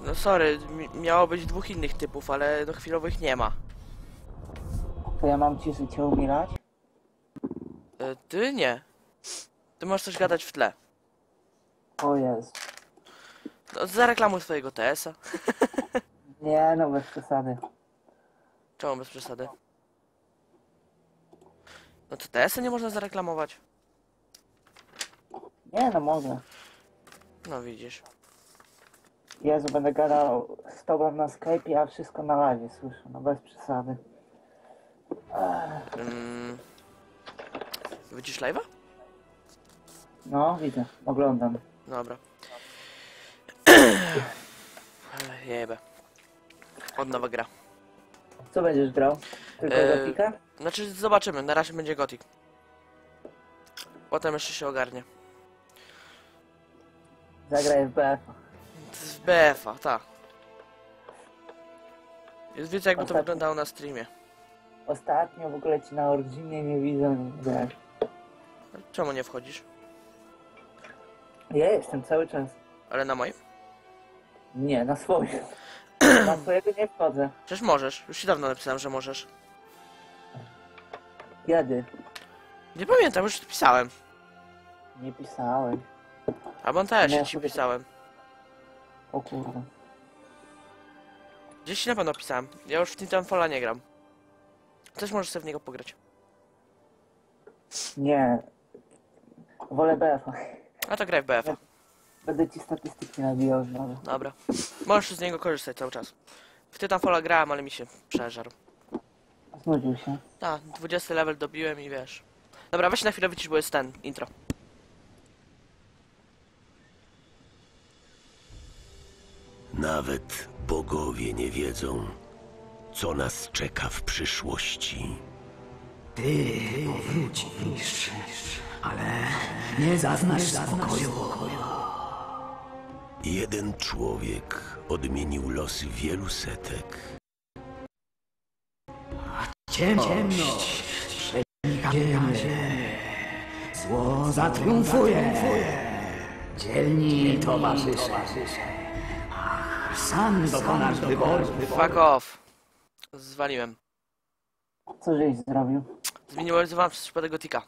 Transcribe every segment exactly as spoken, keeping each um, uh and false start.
No sorry, mi miało być dwóch innych typów, ale do chwilowych nie ma. To ja mam ci życie umierać? E, ty nie. Ty możesz coś gadać w tle. O Jezu. No, zareklamuj swojego T S a. Nie no, bez przesady. Czemu bez przesady? No to T S a nie można zareklamować. Nie no, mogę. No widzisz. Jezu, będę gadał z tobą na Skype'ie, a wszystko na live słyszę, no bez przesady. Ech. Mm. Widzisz live'a? No, widzę, oglądam. Dobra. Jebe. Od nowa gra. Co będziesz grał? Tylko Eee, Gothica? Znaczy zobaczymy, na razie będzie Gothic. Potem jeszcze się ogarnie. Zagraj w B F. Z B F a, tak. Jest wiecie jakby to Ostatnio. wyglądało na streamie. Ostatnio w ogóle ci na Originie nie widzę. Nie. Czemu nie wchodzisz? Ja jestem cały czas. Ale na moim? Nie, na swoim. Na swojego nie wchodzę. Przecież możesz. Już ci dawno napisałem, że możesz. Kiedy? Nie pamiętam, już pisałem. Nie pisałem. Albo też Nie, ci sobie- pisałem. O kurwa. Gdzieś ci na pewno pisałem. Ja już w Titanfalla nie gram. Też możesz sobie w niego pograć. Nie. Wolę B F a. A to graj w B F a. Będę ci statystyki nabijał znowu. Dobra. Możesz z niego korzystać cały czas. W Titanfalla grałem, ale mi się przeżarł. Znudził się. Tak, dwudziesty level dobiłem i wiesz. Dobra, weź na chwilę wycisz, bo jest ten, intro. Nawet bogowie nie wiedzą, co nas czeka w przyszłości. Ty powrócisz, ale nie zaznasz spokoju. Jeden człowiek odmienił losy wielu setek. Ciemność przenika ziemię. Zło zatriumfuje. Dzielni towarzysze. Ach, sam dokonasz wyboru. Fuck off. Zwaliłem. Co żeś zrobił? Zminimalizowałem przez przypadek Gotika.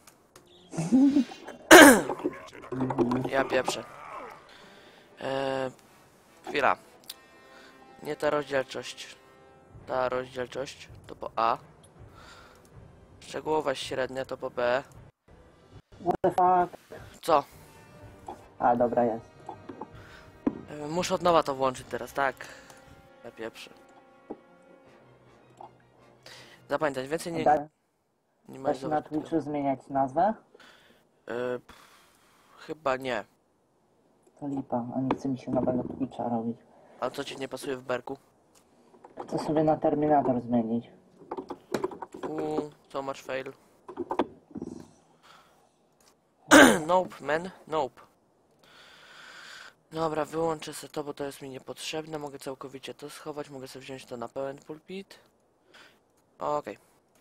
Ja pieprzę. Eee, chwila. Nie ta rozdzielczość. Ta rozdzielczość to po A. Szczegółowość średnia to po B. What the fuck? Co? A, dobra, jest. Eee, muszę od nowa to włączyć teraz, tak? Ja pieprzę. Zapamiętać, więcej nie... Da, nie da się na malizować tego. Twitchu zmieniać nazwę? Eee, pff, chyba nie. To lipa, a nie chce mi się nowego Twitcha robić. A co ci nie pasuje w berku? Chcę sobie na Terminator zmienić. Uuu, co masz fail? Nope, man, nope. Dobra, wyłączę sobie to, bo to jest mi niepotrzebne. Mogę całkowicie to schować, mogę sobie wziąć to na pełen pulpit. Okej.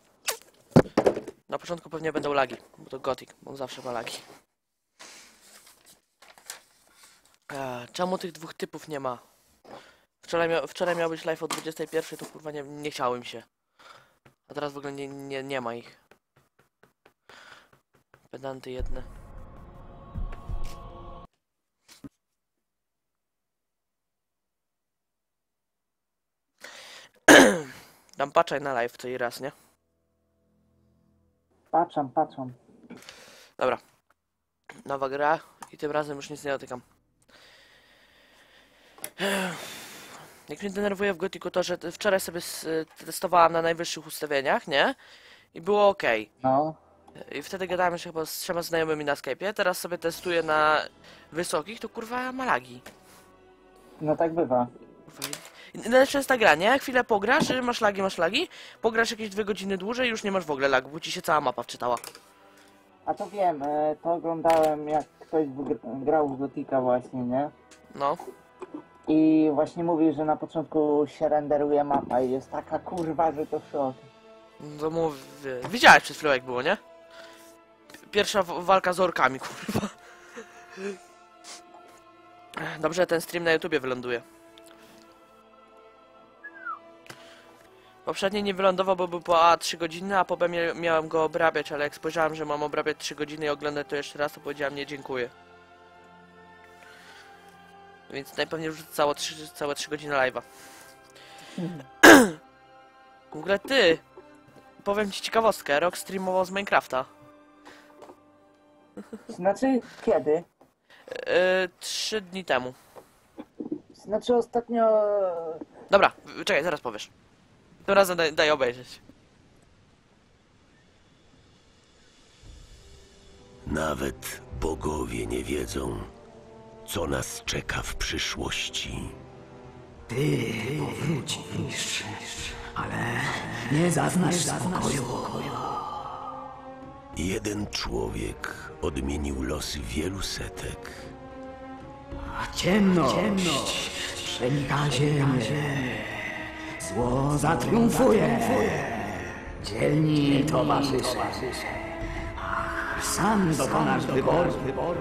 Na początku pewnie będą lagi, bo to Gothic, bo on zawsze ma lagi. Eee, czemu tych dwóch typów nie ma? Wczoraj, mia wczoraj miał być live o dwudziestej pierwszej, to kurwa nie, nie chciałem się. A teraz w ogóle nie, nie, nie ma ich. Pedanty jedne. Dam patrzaj na live co i raz, nie? Patrzam, patrzam. Dobra. Nowa gra i tym razem już nic nie dotykam. Jak mnie denerwuje w Gothicu to, że wczoraj sobie testowałam na najwyższych ustawieniach, nie? I było ok. No. I wtedy gadałem się chyba z trzema znajomymi na Skype'ie, teraz sobie testuję na wysokich, to kurwa ma lagi. No tak bywa. Najlepsza jest ta gra, nie? Chwilę pograsz, masz lagi, masz lagi, pograsz jakieś dwie godziny dłużej i już nie masz w ogóle lag, bo ci się cała mapa wczytała. A to wiem, e, to oglądałem jak ktoś w- grał w Gothica właśnie, nie? No. I właśnie mówi, że na początku się renderuje mapa i jest taka kurwa, że to szok. No mówię, widziałeś przed chwilą jak było, nie? Pierwsza w- walka z orkami, kurwa. Dobrze, ten stream na YouTubie wyląduje. Poprzednie nie wylądował, bo był po A trzy godziny, a po B mia miałem go obrabiać, ale jak spojrzałem, że mam obrabiać trzy godziny i oglądać to jeszcze raz, to powiedziałem nie dziękuję. Więc najpewniej już całe trzy, całe trzy godziny live'a. W ogóle ty! Powiem ci ciekawostkę, Rok streamował z Minecrafta. Znaczy, kiedy? Yy, trzy dni temu. Znaczy ostatnio... Dobra, czekaj, zaraz powiesz. Tym razem daj, daj obejrzeć. Nawet bogowie nie wiedzą, co nas czeka w przyszłości. Ty powrócisz, ale nie zaznasz spokoju. Jeden człowiek odmienił losy wielu setek. A ciemność, ciemność przenika ziemię. Zło zatriumfuje. Dzielni towarzysze. Ach, sam dokonasz wyboru.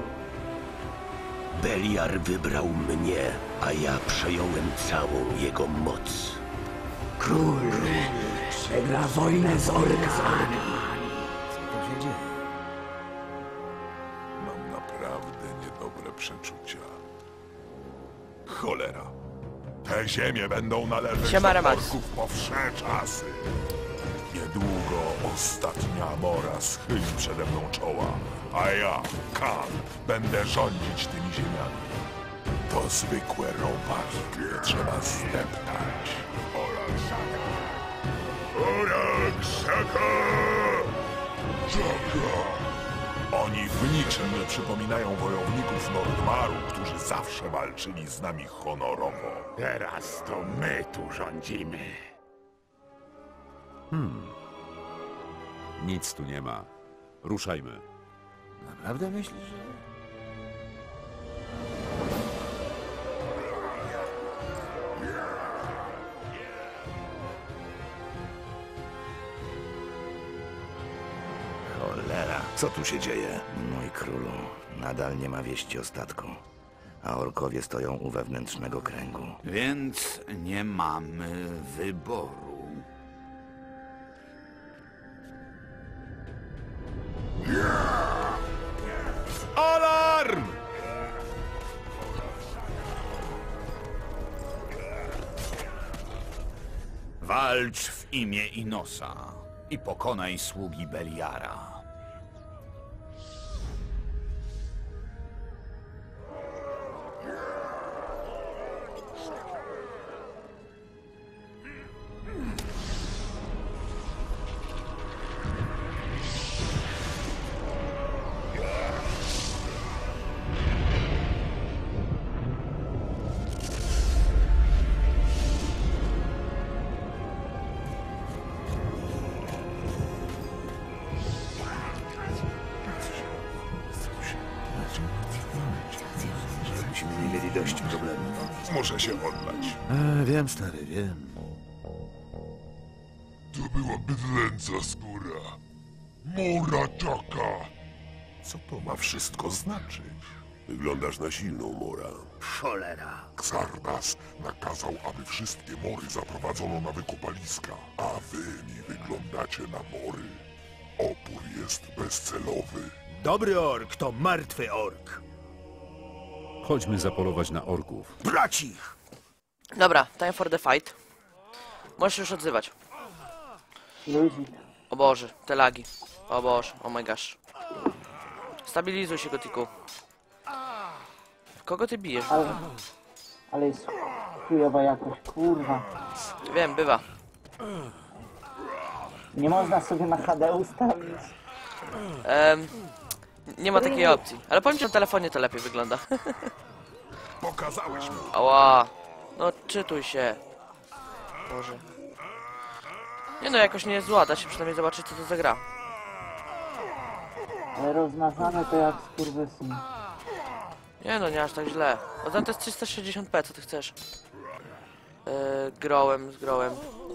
Beliar wybrał mnie, a ja przejąłem całą jego moc. Król przegra wojnę z orkami. Mam naprawdę niedobre przeczucia. Cholera. Te ziemie będą należeć Siema, do Remax. orków po wsze czasy. Niedługo ostatnia Mora schyli przede mną czoła, a ja, Khan, będę rządzić tymi ziemiami. To zwykłe robaki, które trzeba zdeptać. Orak-Saka! Orak-Saka! Saka! Oni w niczym nie przypominają wojowników Nordmaru, którzy zawsze walczyli z nami honorowo. Teraz to my tu rządzimy. Nic tu nie ma. Ruszajmy. Naprawdę myślisz, że... Cholera, co tu się dzieje? Mój królu, nadal nie ma wieści o statku, a orkowie stoją u wewnętrznego kręgu. Więc nie mamy wyboru. Alarm! Walcz w imię Inosa i pokonaj sługi Beliara. Żebyśmy nie mieli dość problemów. Muszę się odlać. E, wiem, stary, wiem. To była bydlęca skóra. Murachaka! Co to ma wszystko znaczyć? Wyglądasz na silną, Mora. Cholera. Xardas nakazał, aby wszystkie mory zaprowadzono na wykopaliska, a wy mi wyglądacie na mory. Opór jest bezcelowy. Dobry ork to martwy ork. Chodźmy zapolować na orków. Brać ich! Dobra, time for the fight. Możesz już odzywać. Ludzi. O Boże, te lagi. O Boże, oh my gosh. Stabilizuj się, Gotiku. Kogo ty bijesz? Ale... Ale jest chujowa jakość, kurwa. Wiem, bywa. Nie można sobie na H D ustawić. Em, nie ma takiej opcji. Ale powiem ci, że na telefonie to lepiej wygląda. Pokazałeś mi. Ała. No, czytuj się. Boże. Nie no, jakoś nie jest zła, da się przynajmniej zobaczyć, co to za gra. Ale rozmazane to jak skurwysyn. Nie no, nie aż tak źle. No to jest trzysta sześćdziesiąt p, co ty chcesz? Yy, grołem, z grołem.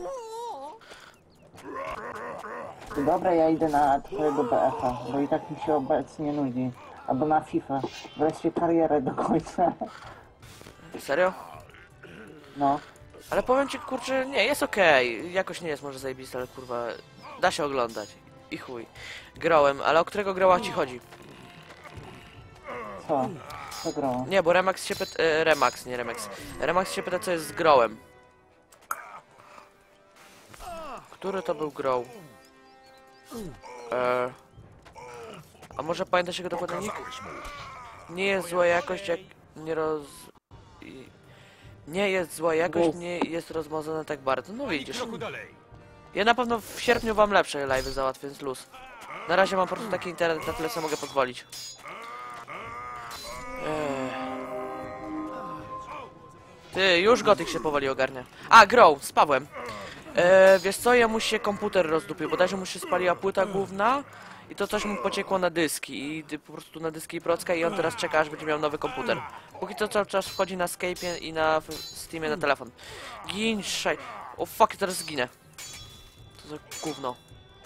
Dobra, ja idę na twojego B F a, bo i tak mi się obecnie nudzi. Albo na FIFA. Wreszcie karierę do końca. Serio? No. Ale powiem ci, kurczę, nie, jest okej. Jakoś nie jest może zajebiste, ale kurwa, da się oglądać. I chuj. Grałem, ale o którego grała ci chodzi? Co? Co grało? Nie, bo Remax się pyta... E, Remax, nie Remax. Remax się pyta, co jest z Growem. Który to był Grow? E, a może pamiętasz jego dokładny nick? Pokazałeś mu. Nie jest zła jakość, jak nie roz... i- Nie jest zła jakość, Jest. nie jest rozmazana tak bardzo. No widzisz. Ja na pewno w sierpniu wam lepsze live'y załatwię, więc luz. Na razie mam po prostu taki internet, na tyle sobie mogę pozwolić. Eee. Ty, już Gothic się powoli ogarnia. A, Grow, z Pawłem. Eee, wiesz co, jemu się komputer rozdupił, bodajże mu się spaliła płyta główna i to coś mu pociekło na dyski i ty, po prostu na dyski procka i on teraz czeka, aż będzie miał nowy komputer. Póki co cały czas wchodzi na Skype'ie i na w- Steamie na telefon. Gin, szaj... O fuck, teraz zginę. To za gówno.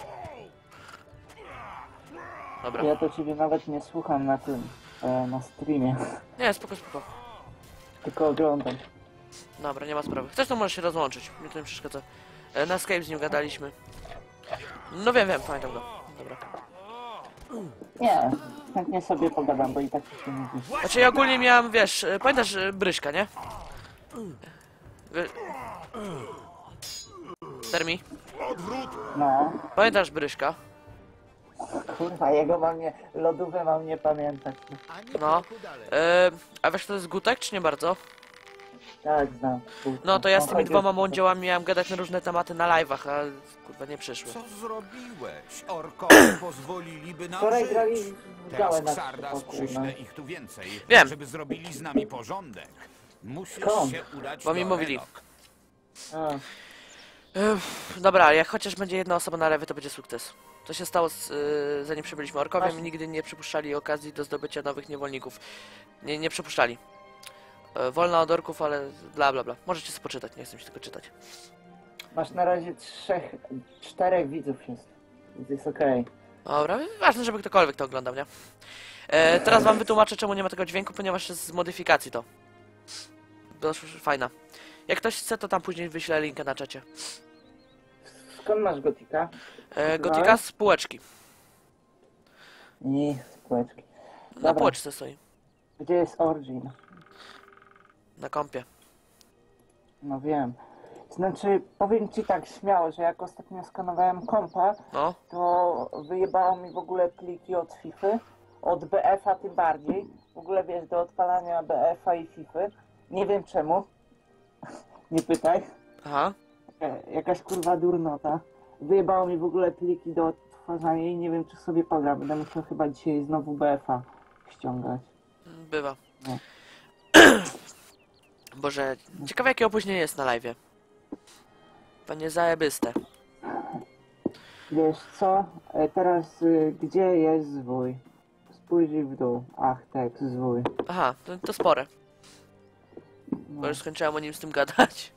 Dobra. Ja to ciebie nawet nie słucham na tym, e, na streamie. Nie, spoko, spoko. Tylko oglądam. Dobra, nie ma sprawy. Chcesz, to możesz się rozłączyć. Mnie to nie przeszkadza. E, Na Skype z nim gadaliśmy. No wiem, wiem, pamiętam go. Dobra. Nie, chętnie sobie pogadam, bo i tak się nie widzi. Znaczy ja ogólnie miałem, wiesz, e, pamiętasz e, Bryszka, nie? Wy... Termi, No, pamiętasz Bryszka? kurwa, jego mam nie, lodówę mam nie pamiętać. No. E, a wiesz, kto to jest Gutek, czy nie bardzo? Tak, znam. No to ja z tymi chodzi- dwoma mądziołami miałem gadać na różne tematy na live'ach, a kurwa nie przyszły. Co zrobiłeś? Orkowie pozwoliliby nam Wczoraj żyć. grali w gałę Teraz na Xardas krzyżoku, no. przyśle ich tu więcej, Wiem. żeby zrobili z nami porządek. Musisz Skąd? się udać Bo mi do mówili. Enok. A, Ech, dobra, jak chociaż będzie jedna osoba na lewie, to będzie sukces. To się stało, z, y, zanim przybyliśmy orkowiem, Właśnie. nigdy nie przypuszczali okazji do zdobycia nowych niewolników. Nie, nie przypuszczali. E, wolna od orków, ale bla bla bla. Możecie sobie poczytać, nie chcę mi się tylko czytać. masz na razie trzech, czterech widzów jest. Więc jest okej. Dobra, ważne, żeby ktokolwiek to oglądał, nie? E, teraz wam wytłumaczę, czemu nie ma tego dźwięku, ponieważ jest z modyfikacji to. Dość fajna. Jak ktoś chce, to tam później wyślę linkę na czacie. Skąd masz gotika? E, Gotika z półeczki. I spółeczki. Na Dobra. półeczce stoi. Gdzie jest Origin? Na kompie. No wiem. Znaczy, powiem ci tak śmiało, że jak ostatnio skanowałem kompa, No. to wyjebało mi w ogóle pliki od FIFA, od B F-a tym bardziej. W ogóle wiesz, do odpalania B F-a i FIFA. Nie wiem czemu. Nie pytaj. Aha. E, Jakaś kurwa durnota. Wyjebało mi w ogóle pliki do odtwarzania i nie wiem czy sobie pogram. Będę musiał chyba dzisiaj znowu B F-a ściągać. Bywa. No. Boże, ciekawe jakie opóźnienie jest na live'ie. Panie zajebyste. Wiesz co? E, Teraz y, gdzie jest zwój? Spójrz w dół. Ach tak, zwój. Aha, to, to spore. Bo już skończyłem o nim z tym gadać.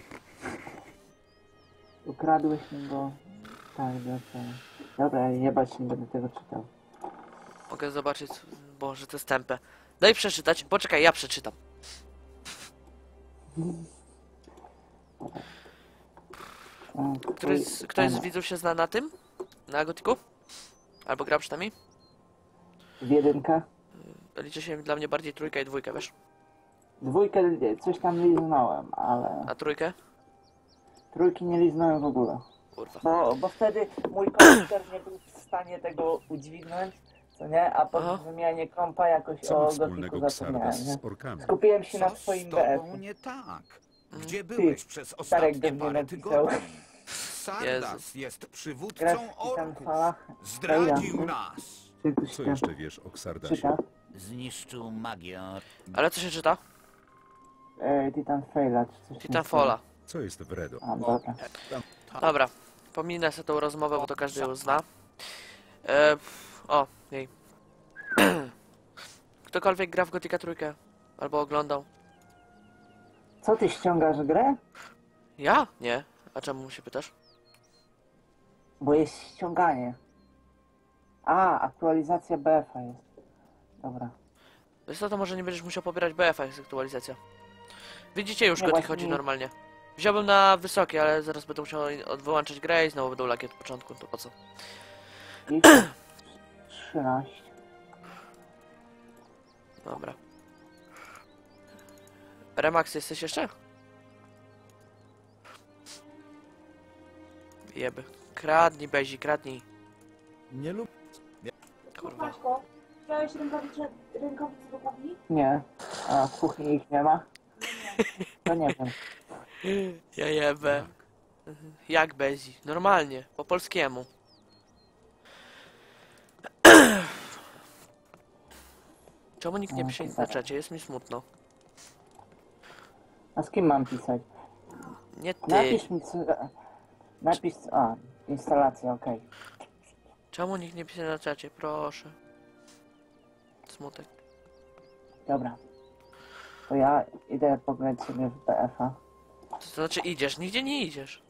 Ukradłeś mi go. Tak, dobra. Dobra, jebać nie będę tego czytał. Mogę zobaczyć. Boże, to jest tępe. Daj przeczytać. Poczekaj, ja przeczytam. A, Któryś, z- ktoś z widzów się zna na tym? Na Gotiku? Albo gra przynajmniej? W jedynkę? Liczy się dla mnie bardziej trójka i dwójka, wiesz? Dwójkę coś tam liznąłem, ale A trójkę? trójki nie liznąłem w ogóle. Kurwa. Bo, bo wtedy mój komputer nie był w stanie tego udźwignąć, co nie? A po Aha. wymianie kompa jakoś Co ma o wspólnego gotiku zapomniałem, Xardas nie? z orkami? Skupiłem się na Co z swoim B F. tobą nie tak? Gdzie Mm. byłeś przez Starek ostatnie do mnie parę napisał. tygodni? Sardas jest przywódcą Graf Titan orków. Fala. Zdradził nas. Czy ktoś Co tam jeszcze wiesz o Xardasie? czyta? Zniszczył magię. Ale co się czyta? E, Titan Faila, czy coś Titanfalla. Co jest Wredo? A, dobra. Dobra. Pominę sobie tą rozmowę, bo to każdy ją zna. E, o, jej. Ktokolwiek gra w Gotika trójkę? Albo oglądał? Co ty ściągasz grę? Ja? Nie. A czemu się pytasz? Bo jest ściąganie. A, aktualizacja B F-a jest. Dobra. Wiesz co, to może nie będziesz musiał pobierać B F-a, jest aktualizacja. Widzicie już, Nie, Gotik właśnie chodzi nie. normalnie. Wziąłbym na wysokie, ale zaraz będę musiał wyłączyć grę i znowu będą lagi od początku, to po co? I trzynaście. Dobra. Remax, jesteś jeszcze? Jeby. Kradnij, Bezi, kradnij. Nie lub... Kurwa. Maćko, wziąłeś rękawice, rękawice do kawi? Nie. A w kuchni ich nie ma? To nie wiem. Ja jebę. Jak Bezi? Normalnie, po polskiemu. Czemu nikt nie pisze nic na czacie? Jest mi smutno. A z kim mam pisać? Nie ty. Napisz mi... co- Napisz... A, instalacja, okej. Czemu nikt nie pisze na czacie? Proszę. Smutek. Dobra. To ja idę pograć sobie w B F a. To znaczy idziesz? Nigdzie nie idziesz.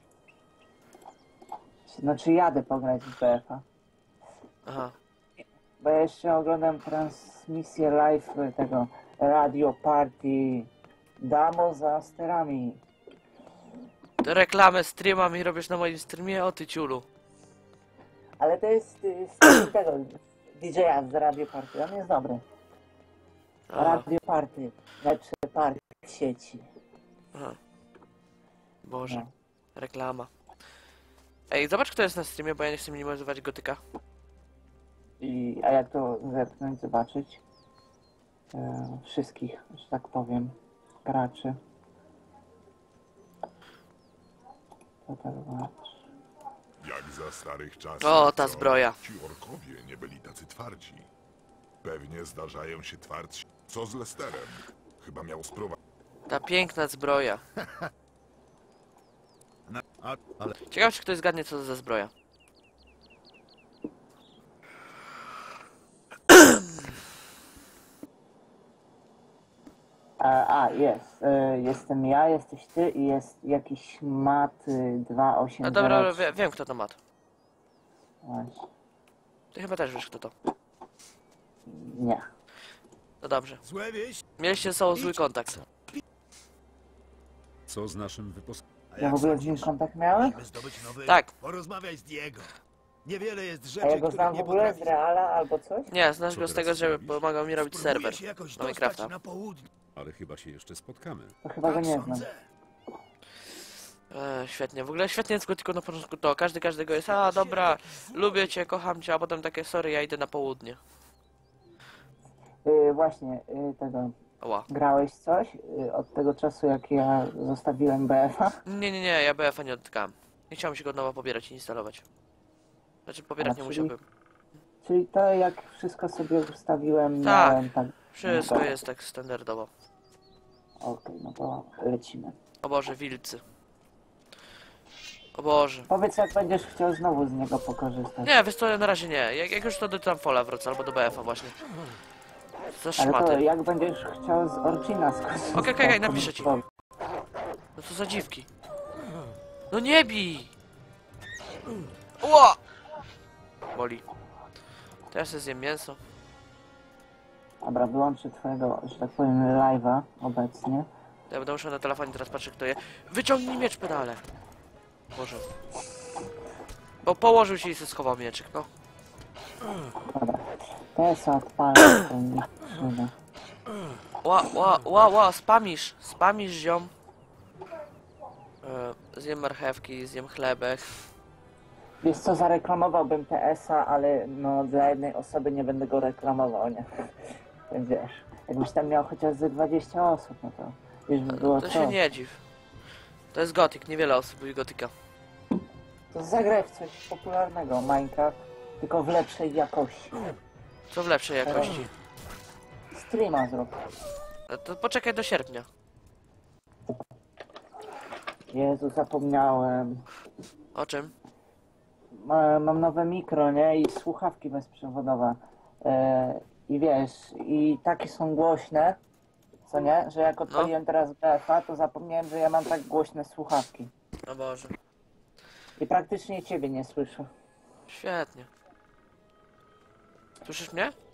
Znaczy jadę pograć w B F a. Aha. Bo ja jeszcze oglądam transmisję live tego Radio Party Damo za sterami. To reklamę streama mi robisz na moim streamie? O ty ciulu. Ale to jest y, z tego D J a z Radio Party, on jest dobry. Aha. Radio Party, lepszy party w sieci. Aha. Boże. No. Reklama. Ej, zobacz kto jest na streamie, bo ja nie chcę minimalizować gotyka. I, a jak to zepchnąć, zobaczyć? E, wszystkich, że tak powiem, graczy. To tak zobacz. Jak za starych czasów. O, ta co? zbroja. Ci orkowie nie byli tacy twardzi. Pewnie zdarzają się twardsi. Co z Lesterem? Chyba miał sprowadzić. Ta piękna zbroja. Na, a, ale Ciekawe czy ktoś zgadnie co to za zbroja. A, a jest. E, jestem ja, jesteś ty i jest jakiś mat y, dwa osiem No zero dobra, trzy. wie, wiem kto to ma. Właśnie. Ty chyba też wiesz kto to. Nie. No dobrze. złe wieść. Mieliście ze sobą zły kontakt. Co z naszym wyposleniem? Ja w ogóle z nim kontakt miałem? Musimy zdobyć nowy. Tak. Porozmawiaj z Diego. Niewiele jest A rzeczy, ja go których znam w nie ogóle z potrafisz. Reala albo coś? Nie, znasz Co go z teraz tego, że robisz? pomagał mi robić Spróbuję serwer się jakoś do dostać Minecrafta. na południe. Ale chyba się jeszcze spotkamy. To chyba go Tak nie znam. sądzę. E, świetnie, w ogóle świetnie jest go tylko na początku to. Każdy każdego jest, a dobra, lubię cię, kocham cię, a potem takie sorry, ja idę na południe. Y, właśnie, y, tego. Ła. Grałeś coś y, od tego czasu, jak ja zostawiłem B F a? Nie, nie, nie, ja B F a nie dotykałem. Nie chciałem się go od nowa pobierać i instalować. Znaczy pobierać A, nie czyli- musiałbym. Czyli to, jak wszystko sobie ustawiłem, Tak. miałem tak... Wszystko no to- jest tak standardowo. Okej, no to lecimy. O Boże, wilcy. O Boże. Powiedz, jak będziesz chciał znowu z niego pokorzystać. Nie, wiesz co, na razie nie. Jak, jak już to do Tamfola wrócę, albo do B F a właśnie. Za Ale to szmaty. jak będziesz chciał z Orcina skorzystać... Okej, okej, okej, to napiszę ci. powiedz. No co za dziwki. No nie bij! Ło! Boli. Teraz sobie zjem mięso. Dobra, wyłączę twojego, że tak powiem, live'a obecnie. Ja będę musiał na telefonie teraz patrzeć kto je. Wyciągnij miecz pedale. Boże. Bo położył się i sobie schował mieczyk, no. Dobra. To ja sobie odpalę ten mikrofonę. Ła, ła, ła, ła, spamisz. Spamisz, ziom. E, zjem marchewki, zjem chlebek. Wiesz co, zareklamowałbym T S a, ale no dla jednej osoby nie będę go reklamował, nie? Więc wiesz, jakbyś tam miał chociaż ze dwadzieścia osób, no to już by było To co. się nie dziw. To jest gotyk, niewiele osób lubi gotyka. To zagraj w coś popularnego, Minecraft, tylko w lepszej jakości. Co w lepszej jakości. Streama zrób. E, To poczekaj do sierpnia. Jezu, zapomniałem. O czym? Ma, mam nowe mikro, nie? I słuchawki bezprzewodowe. E, I wiesz, i takie są głośne, co nie? Że jak odpaliłem teraz B F a, to zapomniałem, że ja mam tak głośne słuchawki. O Boże. I praktycznie ciebie nie słyszę. Świetnie. Słyszysz mnie?